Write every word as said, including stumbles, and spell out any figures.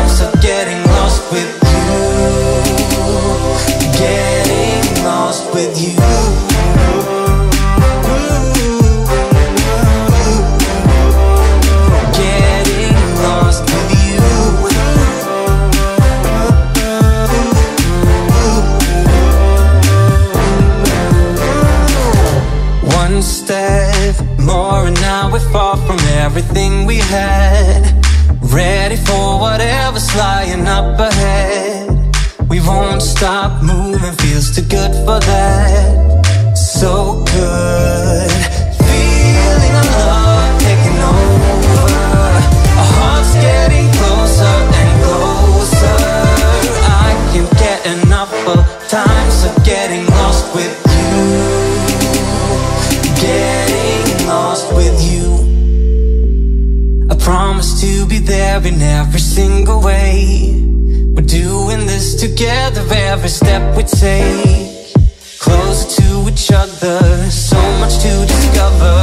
times of getting lost with you, getting lost with you. Step more and now we're far from everything we had, ready for whatever's lying up ahead. We won't stop moving, feels too good for that. So good, feeling our love taking over. Our hearts getting closer and closer. I can't get enough of times of getting lost with you, getting lost with you. I promise to be there in every single way. We're doing this together every step we take, closer to each other, so much to discover.